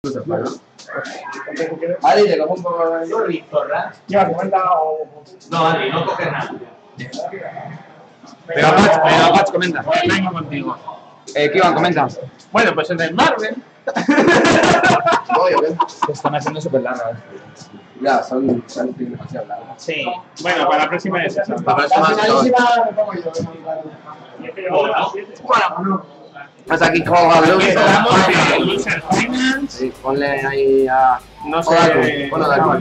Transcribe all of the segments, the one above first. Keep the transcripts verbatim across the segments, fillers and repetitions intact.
Lucer Final. Adri, te cojo un poco de listo, ¿verdad? Ya, comenta o... No, Adri, no coges nada. Pero Patch, pero Patch, comenta. Pues vengo contigo. Eh, Kivan, comenta. Bueno, pues en el Marvel... Voy, ¿o qué? Se están haciendo súper largas. Ya, son, son demasiado largas. Sí. Bueno, para la próxima es esa. Para la próxima me pongo yo. Bueno, pues aquí con Lucer Estamos en Final. Loser Finance. Sí, ponle ahí a... No sé... Odaku. Bueno, Odaku.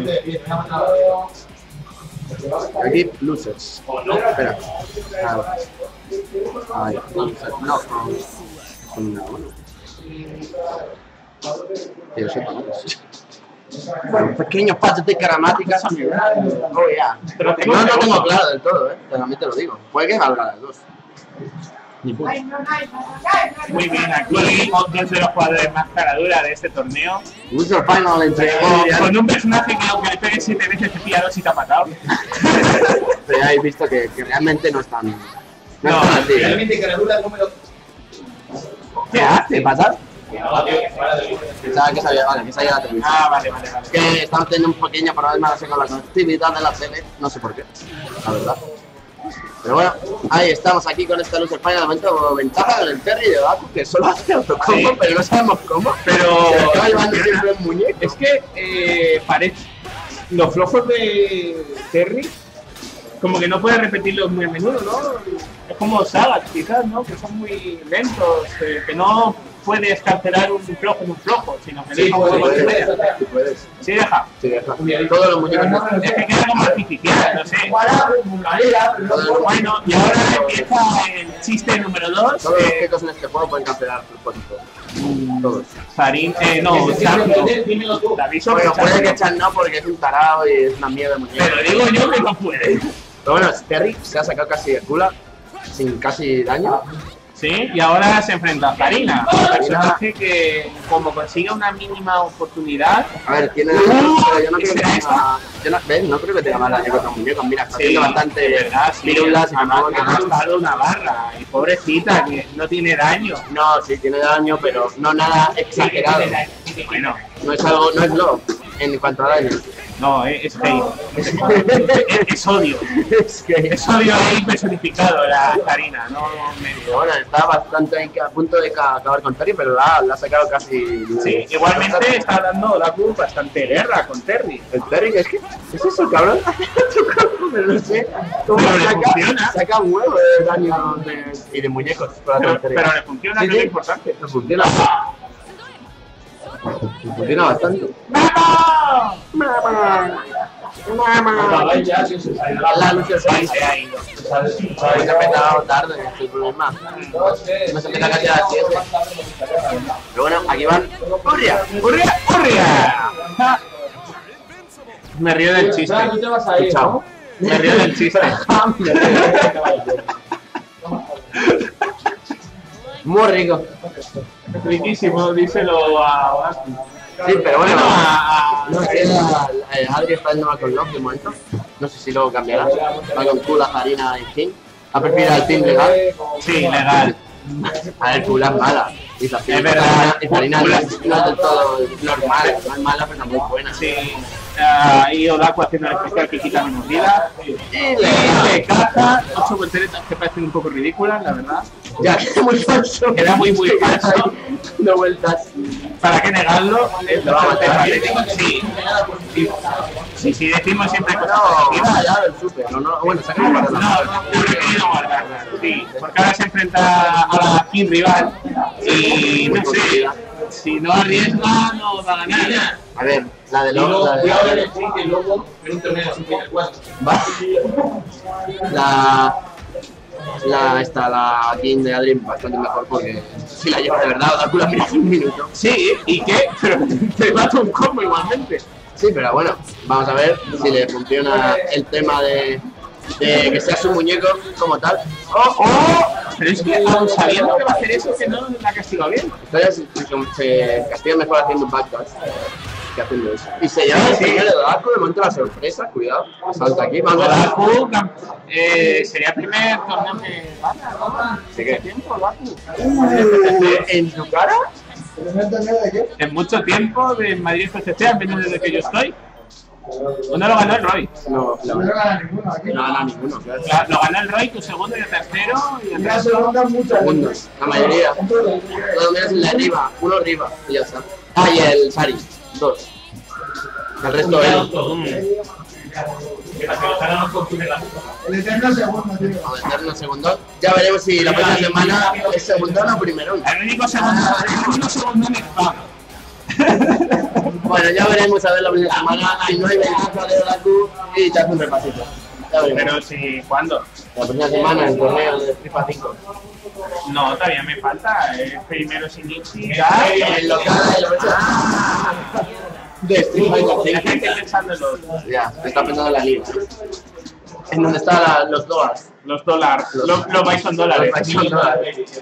Aquí, Losers. Espera. Ahí, Losers. No, con una, bueno. Que yo sepa, ¿no? Bueno, pequeños pasos de gramática. Oh, yeah. Pero tengo No, no que- tengo claro del todo, ¿eh? Realmente lo digo. Puede que valga las dos. Ni puta. Muy bien, aquí dos de los jugadores más caradura de este torneo. Loser Final entre... Con un personaje que aunque le pegues siete veces te pilla dos y te ha matado. Pero ya habéis visto que, que realmente no están... No, No, están así. ¿eh? Realmente caradura no me lo... ¿Qué hace? ¿Qué pasa? Pensaba que sabía, vale, que sabía la televisión. Ah, vale, vale, vale. Es que estamos teniendo un pequeño problema con la conectividad de la tele, no sé por qué, la verdad. Pero bueno, ahí estamos aquí con esta Loser Final, de momento ventaja con el Terry de Odaku, que solo hace autocombo, Sí. pero no sabemos cómo. Pero... Se acaba llevando siempre un muñeco. Es que eh, parece... Los flojos de Terry como que no puede repetirlos muy a menudo, ¿no? Es como Sagat, quizás, ¿no? Que son muy lentos, eh, que no puedes cancelar un flojo en un flojo, sino que Sí, deja un puedes, poco de puedes, media. sí puedes. Sí, deja. Sí, deja. Todos los muñecos no. Es que queda como artificial, no sé. Bueno, y ahora empieza el chiste número dos. Todos los Eh, muñecos en este juego pueden cancelar sus positivos. Todos. Sarin, eh, no, Chan, Dímelo tú. David sobre Bueno, puede que Chan. Chan no, porque es un tarado y es una mierda de muñeco. Pero digo yo que no puede. Pero bueno, Terry se ha sacado casi de Kula, sin casi daño. Sí, y ahora se enfrenta a Zarina, un personaje que como consiga una mínima oportunidad. A ver, tiene daño, pero yo no creo que tenga... Yo no, ¿ves? No creo que tenga más daño que otros muñecos. Mira, está haciendo bastante de verdad, sí, pirulas y ha, tampoco ha que no... gastado una barra y pobrecita que no tiene daño. No, sí, tiene daño, pero no nada exagerado. Bueno, No es algo, no es low en cuanto a daño. no, es, es hate. Es, es- es odio. Es que... Es odio ahí personificado la Zarina, no medio. Pero bueno, está bastante a punto de ca- acabar con Terry, pero la, la ha sacado casi... Sí, igualmente está dando Odaku bastante guerra con Terry. El Terry, es que... ¿Qué es eso, cabrón? Pero no sé. ¿Cómo Pero le saca, funciona. saca un huevo de daño de, y de muñecos para Pero, hacer Terry. pero le funciona, Sí, que es lo sí. importante. No funciona. Funciona bastante. Acabáis ya, si se sale la... La luz del Ahí país. se ha ido. Hemos empezado tarde, es el problema. Dos, tres, Hemos empezado casi a las siete. Pero bueno, aquí van. ¡Urria! ¡Urria! ¡Urria! Me río del chiste. Ah, tú te vas a ir, Chao. ¿no? Me río del chiste. Muy rico. Riquísimo, díselo a Odaku. Sí, pero bueno. a, a- No sé, la- eh, Adri está yendo con Love de momento. No sé si luego cambiará. Va con Kula, Zarina y King. Ha preferido al team legal. Sí, legal. A ver, Kula es mala. Y Zarina, Es verdad. y Zarina no es no es del todo normal. No es mala, pero muy buena. Sí. Ah, y Odaku haciendo el especial que quita menos vida. Y le caza ocho volteretas que parecen un poco ridículas, la verdad. Ya, queda muy falso. Queda muy, muy falso. No vueltas. ¿Para qué negarlo? Es Lo vamos a bastante hacer. patético. Sí. Sí. Sí, sí, decimos siempre cosas No, positivas. ya del super. No, no, bueno, saca para No, la yo he querido guardarla, sí, porque ahora se enfrenta a la King rival y no sé, si no arriesga no va a ganar. A ver, la de Y luego, Love, la voy a ver de el chiste y luego en un torneo de cincuenta y cuatro. Va. La. La. Esta, la King de Adrien bastante mejor porque si la lleva de verdad, Odaku la mira en un minuto. Sí, ¿y qué? Pero te mata un combo igualmente. Sí, pero bueno, vamos a ver si le funciona el tema de, de que sea su muñeco como tal. ¡Oh, oh! Pero es que aun sabiendo que va a hacer eso, que no la castiga bien. Entonces se, se castiga mejor haciendo un backdash que haciendo eso. Y se llama el señor de Odaku, de momento la sorpresa, cuidado. Salta aquí, vamos a ver. Odaku eh, sería el primer torneo que gana, ¿no? Sí que- ¿Qué tiempo, Odaku? Uh, ¿En su cara? ¿De qué? En mucho tiempo de Madrid F C, al menos desde que yo estoy. Uno lo ganó el Roy. No, No no, le gana ninguno aquí. no gana ninguno, claro. La- Lo ganó el Roy, tu segundo y el tercero. Y el La resto. segunda muchas. Segundos, la mayoría. Todo menos el de arriba, uno arriba y ya está. Ah, y el Sari, dos. El resto él. El eterno segundo, tío. Vamos a meternos segundo. Ya veremos si la próxima semana es segundo o primero. El único segundo, el único segundo en spam. Bueno, ya veremos a ver la próxima semana. Si no hay ventaja de Oraku y te hace un repasito. Ya veremos. Pero si, ¿cuándo? La próxima semana en el torneo de FIFA cinco. No, todavía me falta. El primero sin Ichi. Ya. El local de la próxima. De Street Fighter La cinco. gente pensando en los, Ya, está pensando en la liga. En donde están la- los dólares. los dólares. Los- Los, los Bison dólares. Los Bison dólares.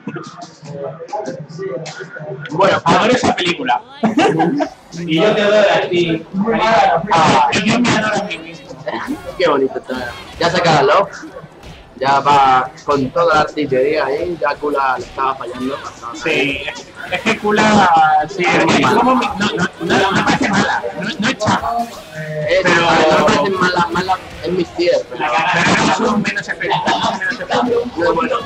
Bueno, adoro esa película. Y yo te doy a ti. Muy mala. Ah, y yo me adoro a mí mismo. Qué bonito está. Ya saca la Love. Ya va con toda la artillería ahí. Ya Kula le estaba fallando. Sí, es, es que Kula, sí, es, es como mi- no, no, no, no parece mala, no, no es chava, Es, Pero- a ver, no me parece mala, mala. Es mis tiers, pero. pero es un menos efecto, menos efecto. No es bueno.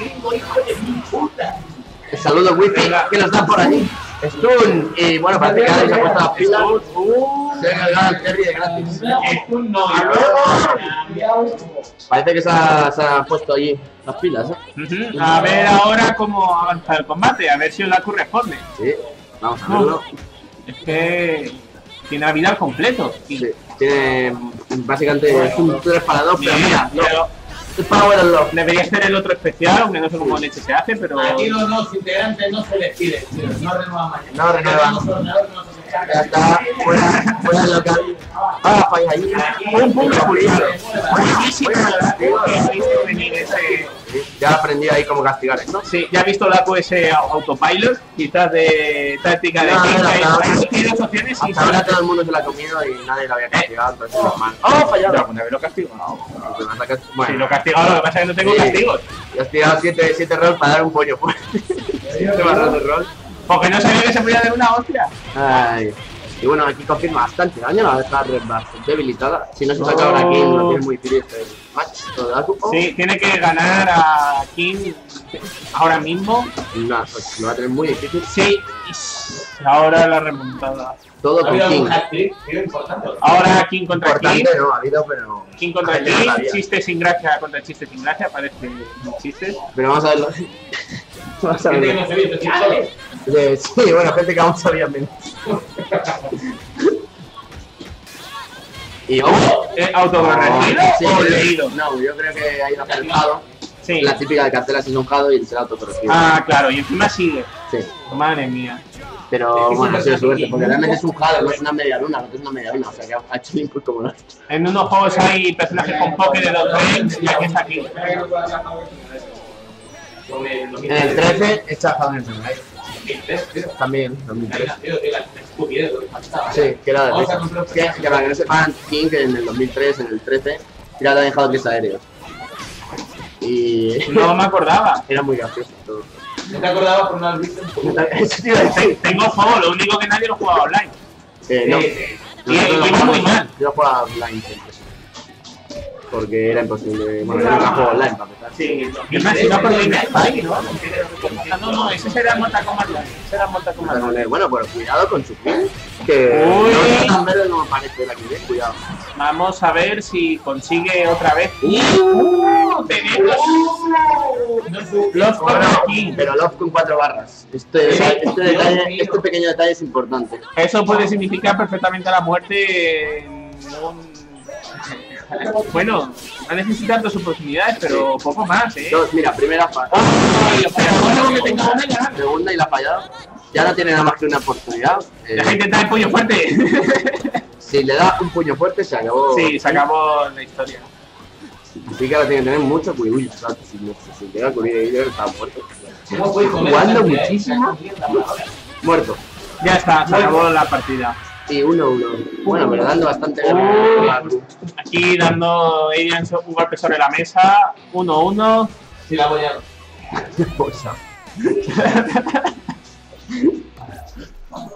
El saludo wifi que nos dan por allí. Stun. Y bueno, parece que Alex ha puesto las pilas. Se ha cargado el Terry de gratis. Es un no, y luego... Parece que se ha, se ha puesto allí las pilas, ¿eh? Ujú, a ver ahora cómo avanza el combate, a ver si Olaku responde. Sí, vamos a verlo. Es que tiene la vida al completo. Y- Sí, tiene básicamente es un tres para dos, pero mira, no, pero es Power and Love. debería ser el otro especial, aunque no sé cómo leche se hace, pero... Aquí los dos integrantes no se despiden, tío, no renuevan mañana. No renuevan. Ya está, fuera, fuera del local. Ah, falla ahí. Un punto curioso. Buenísimo, la verdad, que he visto venir ese... Sí, ya aprendí ahí cómo castigar esto. Sí, ya he visto Olaku ese autopilot, quizás de táctica de No, no, pinta no, y no. hay- tiene dos opciones y Hasta ahora todo el mundo se la ha comido y nadie lo había castigado, entonces es normal. ¡Oh, fallado! Ya, pues haberlo castigado. Te vas a cast- Sí, Bueno, lo he castigado, lo que pasa es que no tengo Sí. castigos. ya has tirado siete, siete rolls para dar un pollo fuerte. siete barras de roll. Porque no sabía que se podía dar una hostia. Ay. Y bueno, aquí confirma bastante daño, la está bastante debilitada. Si no se saca ahora aquí, no tiene muy difícil este match. ¿Lo da tu? Sí, tiene que ganar a King ahora mismo. No, pues lo va a tener muy difícil. Sí, y ahora la remontada. Todo ¿Ha con habido King. algún hat-trick? Tío, importante. Ahora King contra King. Importante no ha habido, pero. King contra Gente no King. sabía. Chiste sin gracia contra chiste sin gracia. Parece chistes. Pero vamos a verlo. Vamos a Gente que verlo. no se viste, chicos. Eh, Sí, bueno, gente que aún sabía menos. Y ojo. ¿Eh, ¿Autocorregido Sí, o creo- leído? No, yo creo que hay una jado. Sí. La típica de cartela si es un jado y será autocorregido. Ah, claro, y encima sigue. Sí. Madre mía. Pero bueno, ha sido suerte, porque realmente es un jado, no es una media luna, no es una media luna, o sea que ha hecho el input como no. En unos juegos hay personajes con poke de dos ranks y aquí está aquí. En el trece está jado en el Samurai. También, dos mil tres. Sí, que era de Vamos a risa. comprar- Que, que para que no sepan, King que en el dos mil tres, en el trece, tiraba también jado tres aéreos. Y No me acordaba. era muy gracioso todo. ¿No te acordabas por no haber visto? Eso te iba a decir. Tengo juego, lo único que nadie lo jugaba online. Eh, no. Sí, Y- Nosotros y lo va jugamos- muy mal. Yo jugaba online siempre. Porque era imposible. Bueno, yo nunca juego online para empezar. Sí, y más si no por Game Spy, ¿no? Ah, no, no, ese será Mortal Kombat Live. Ese era Mortal Kombat Pero, Live. eh, bueno, pero cuidado con su kill. Que Uy. no está tan verde como parece la kill, cuidado. Vamos a ver si consigue otra vez. ¡Uh! Tenemos los contra King. Pero Love con cuatro barras. Este, Sí. este, detalle, este pequeño detalle es importante. Eso puede significar perfectamente la muerte en un... Bueno, va a necesitar dos oportunidades, pero poco más, ¿eh? Dos, mira, primera falla. Ay, espera, bueno, que tenga una ya. Segunda y la ha fallado. Ya no tiene nada más que una oportunidad. Eh, Deja de intentar el pollo fuerte. si le da un puño fuerte, se acabó. Sí, se acabó la historia. Así que ahora tiene que tener mucho cuidado. Uy, claro, si, si, si llega a cubrir ahí, está muerto. ¿Cómo puedes comer Jugando tanta muchísimo. mierda? Muerto. Ya está, se acabó la partida. Y uno, uno. Bueno, pero dando bastante Uy. ganas. Aquí dando Adrian un golpe sobre la mesa. uno uno. Sí, la voy a... Cosa.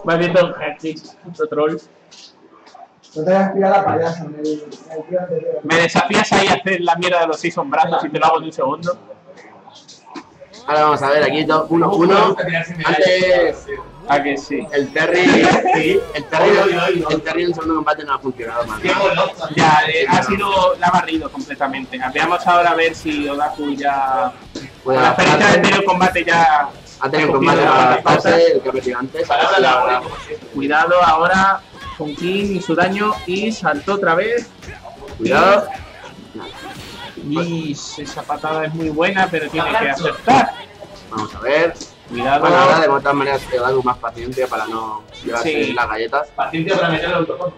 Maldito Hexix, otro troll. No te hayas pillado la payasa, me, me, me, Me desafías ahí a hacer la mierda de los seis sombrazos y te lo hago en un segundo. Ahora vamos a ver aquí, dos, uno, uno. Antes, ¿A que sí? el Terry, sí, el Terry, el Terry en el segundo combate no ha funcionado mal. Ya, eh, ha sido, la ha barrido completamente. Veamos ahora a ver si Odaku ya... Con la experiencia del anterior combate ya... Ha tenido combate a la fase, el que ha metido antes. Cuidado ahora con King y su daño y saltó otra vez. Cuidado. Y esa patada es muy buena, pero tiene que acertar. Vamos a ver. Cuidado. Bueno, ahora de todas maneras te da algo más paciencia para no llevarse Sí. las galletas. Paciencia para meter el autocontrol.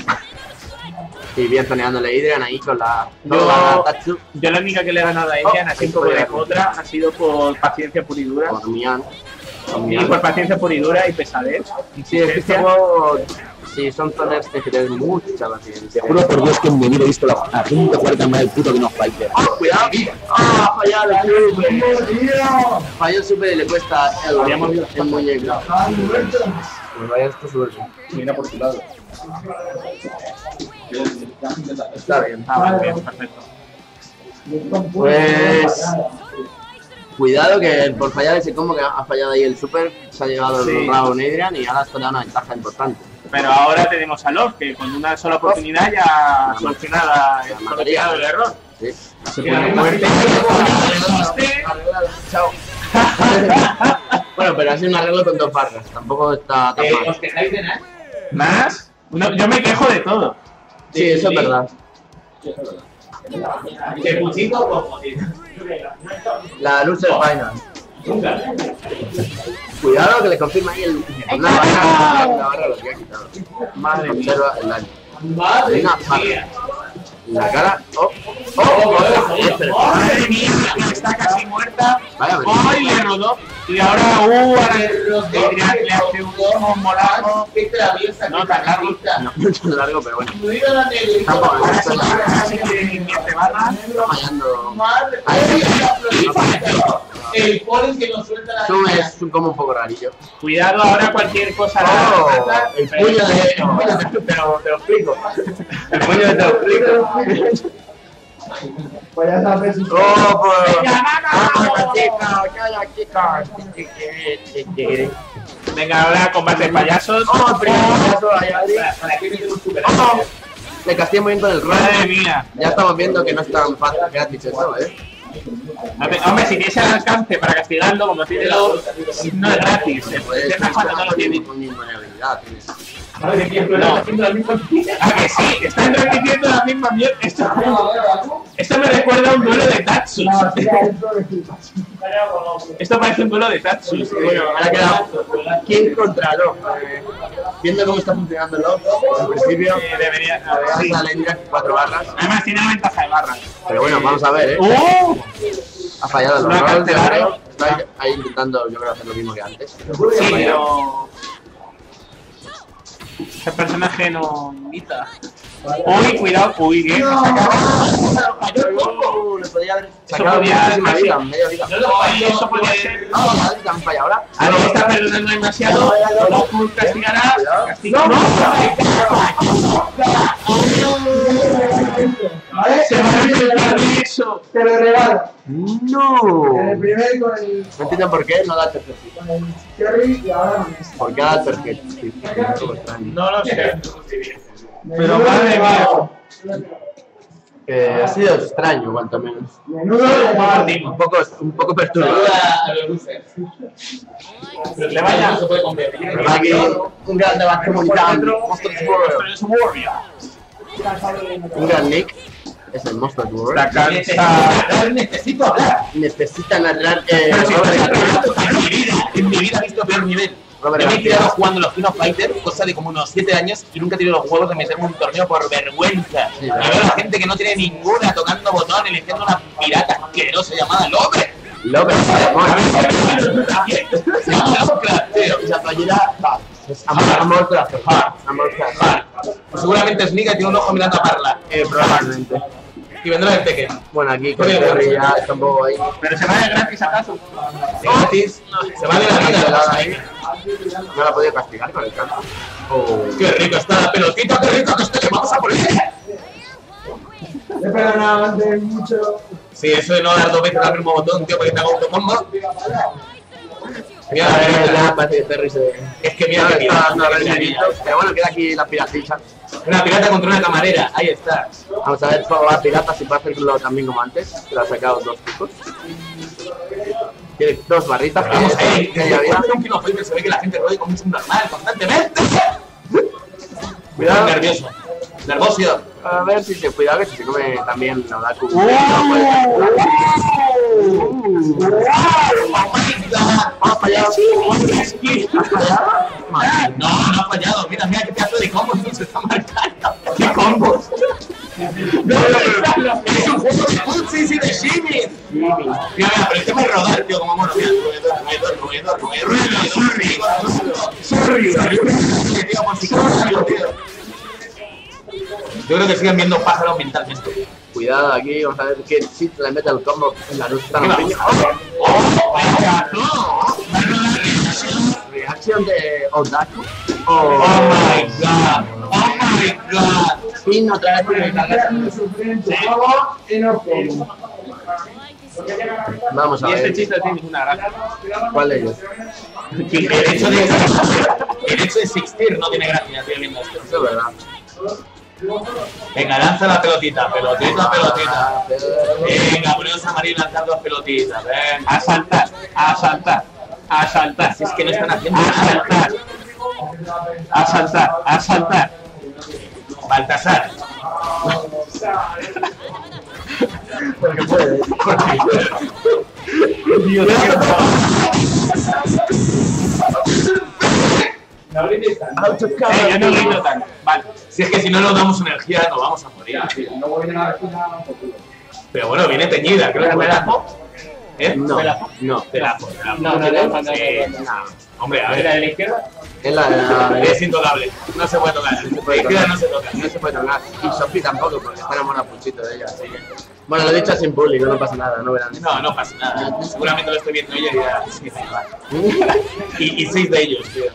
Y bien zoneándole Hydrian ahí con la... Yo, la Tatsu, yo la única que le he ganado a Elian, así como de otra, ha sido por paciencia pura y dura. por Mian. Con Y Mian. por paciencia pura y dura y pesadez. Sí, es que este juego... Si son zoners tienes que tener mucha paciencia. Te juro por Dios que en mi vida he visto la, a punto cuarta más el puto que nos fighter. ¡Oh, cuidado! ¡Ah, fallado el super! Falló el super y le cuesta el, el muñeco. Pues vaya esto suerte. Mira por tu lado. Está bien. Ah, vale, bien, perfecto. Pues... Cuidado que por fallar ese combo que ha fallado ahí el super, se ha llevado Sí. el round Adrian y ahora esto le da una ventaja importante. Pero ahora tenemos a Love, que con una sola oportunidad ya ha solucionado solucionado el error. Sí. Se pone fuerte. Chao. Bueno, pero ha sido un arreglo con dos barras, tampoco está tan Eh, mal. ¿Os quejáis de nada? ¿Más? No, yo me quejo de todo. Sí, eso es verdad. ¿De puchito o poquito? La Loser Final. Cuidado que le confirma ahí el... Una barra, una barra lo que ha quitado. Madre mía. Observa el daño. Madre Una mía. La cara... ¡Oh! ¡Oh! ¡Oh! Madre mía, que está casi muerta. Vaya, ¡Ay, le rodó! Y ahora, ¡uh! Ahora le, le hace un combo largo. No tan largo. No mucho largo, pero bueno. Tampoco, ahora sí, ahora sí que invierte balas. Está fallando. Madre Ahí, El polen que nos suelta la Zoom es un como un poco rarillo. Cuidado, ahora cualquier cosa. Oh, la mata, el pero- puño de... el puño de- Te lo, te lo explico. El puño de te lo explico. Pues ya sabes. ¡Oh, pues! Venga, ¡Ah, vámonos! chica, chica! Venga, ahora combate de payasos. ¡Oh, primero! ¿Para qué meter un super? ¡Oh! Le castié muy bien con el Madre run. mía. Ya estamos viendo que no es tan fácil gratis eso, ¿eh? A ver, hombre, si tienes el alcance para castigarlo, como tiene los. No es gratis. El problema es cuando no lo tienes. Con invulnerabilidad, tienes. Madre mía, pero No. está haciendo la misma tía. Ah, que sí, están repitiendo la misma mierda. Esto, esto me recuerda a un duelo de Tatsus. No, tira esto de flipas. Esto parece un duelo de Tatsus. Bueno, ahora queda quién contra Love. Eh, viendo cómo está funcionando Love, en principio Eh, debería. a ver, sí. sale Indra cuatro barras. Además, tiene una ventaja de barras. Pero bueno, vamos a ver, ¿eh? ¡Uh! Ha fallado el Una rolls, yo cancelada. creo. Está ahí- ahí intentando, yo creo, hacer lo mismo que antes. Sí, pero. Ese personaje no invita. Uy, cuidado, uy, bien. Uh, le podría haber sacado podía- muchísima casi- vida, media vida. Uy, eso podría ser. Vamos a ver si han fallado ahora. Ahora está perdonando demasiado. Goku castigará. Castiga. ¡No! ¿Vale? Se va a reventar eso. Te lo regalo. No. En el primer con el, No entiendo por qué no da el tercer hit. con el Cherry y ahora con este. ¿Por qué da el tercer hit? Sí, es un poco extraño. No lo sé. Menudo madre regalo. Eh, ha sido extraño, cuanto menos. Menudo regalo. Un poco, un poco perturbador. Saluda a los losers. Pero le vaya. No se puede convertir. ¿Verdad que un gran debate comunitario? Monsters World. Es Warrior. Un gran Nick es el Monsters World. La cansa. Necesito hablar. Necesita narrar. Eh, Pero si Robert- en mi vida, en mi vida he visto peor nivel. Robert Yo me he García. quedado jugando los King of Fighter, cosa de como unos siete años, y nunca he tenido los huevos de meterme en un torneo por vergüenza. Sí, y claro. veo a la gente que no tiene ninguna tocando botón, eligiendo una pirata asquerosa llamada Lover. López, Se llama Lovecraft, tío. esa playera va. Es amor, amor craft. Amor craft. Seguramente Sneaker tiene un ojo mirando a Parla. Eh, probablemente. Y vendrá el Tekken. Bueno, aquí con Terry ya está un poco ahí. Pero se va de gratis acaso. Gratis. Se va de la vida. ahí. No la ha podido castigar con el canto. Oh. Qué rico está la pelotita, qué rico que está. Le vamos a poner. He perdonado antes mucho. Sí, eso de no dar dos veces al mismo botón, tío, porque te hago autocombo. Mira, A ver, mira, ya parece que Terry se... es que mira No, que está mira, dando mira, mira, rendimientos. mira. Pero bueno, queda aquí la piratilla. Una pirata contra una camarera, ahí está. Vamos a ver solo la pirata si puede hacerlo también como antes. Que le ha sacado dos picos. Tiene dos barritas. que- Vamos ahí, que ya había. un kilo Fighter se ve que la gente ruede como un subnormal constantemente. Cuidado. Nervioso. Nervioso. A ver si se cuida, que si se come también la Daku. Oh Vamos para allá. No, no ha fallado. Mira, mira qué pedazo de combos se está marcando. ¿Qué combos? No, es un juego de Putsis y de Shimmy. Mira, mira, pero el tema es rodar, tío, como mono. Mira, roedor, roedor, roedor, roedor. Yo creo que siguen viendo pájaros mentalmente. Cuidado aquí, vamos a ver qué chip le mete el combo en la luz tan Venga, pequeña. ¡oh! ¡Venga, no! Reacción de Odaku. ¡Oh, my God! ¡Oh, my God! Spin otra vez con el cargador. Y no como. Vamos a Y este ver. chiste no tiene ninguna gracia. ¿Cuál de ellos? El hecho de, el hecho de existir no tiene gracia, estoy viendo esto. Eso es verdad. Venga, lanza la pelotita, pelotita, pelotita. Venga, ponemos a Marín lanzar dos pelotitas, ven. A saltar, a saltar, a saltar. Si es que no están haciendo A nada. saltar, a saltar, a saltar. Baltasar. Porque puede. Dios mío. Eh, yo no grito tanto. Vale. Si es que si no nos damos energía, nos vamos a morir. No voy a la esquina. Pero bueno, viene teñida, creo que me la ¿Eh? No, Pelazo. no. Pelazo, pelazo. No, no, no, no, no, Sí. no. Hombre, a ¿Era ver, de la izquierda? Es la de la... es intocable. No se puede tocar. puede La izquierda tocar. no se toca. No se puede tocar. Y Sophie tampoco, porque está enamorada Puchito de ella, así que... Bueno, lo he dicho sin público, no pasa nada, no verán. No, no pasa nada. Seguramente lo estoy viendo ella y dirá, sí, sí, va. Y, y seis de ellos, tío.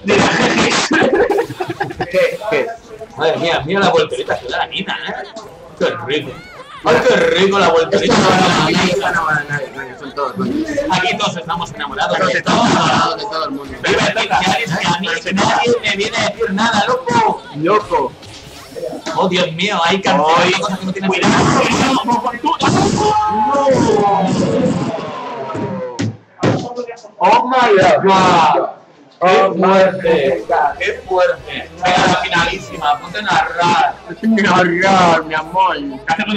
¿Qué? ¿Qué? Madre mía, mira la voltereta que da la mina, ¿eh? Qué rico. ¡Ay, qué rico la Esto voltereta! no va a nadie, esto no va a nadie, coño, son todos coños. Aquí todos estamos enamorados Todos de estamos todo. enamorados de todo el mundo. Pero es que a mí que nadie me viene a decir nada, loco. Loco. Oh, Dios mío, hay canciones y cosas que no tienen ¡Oh, my God! ¡Qué fuerte! ¡Qué fuerte! Venga, la finalísima, ponte a narrar. Mi amor.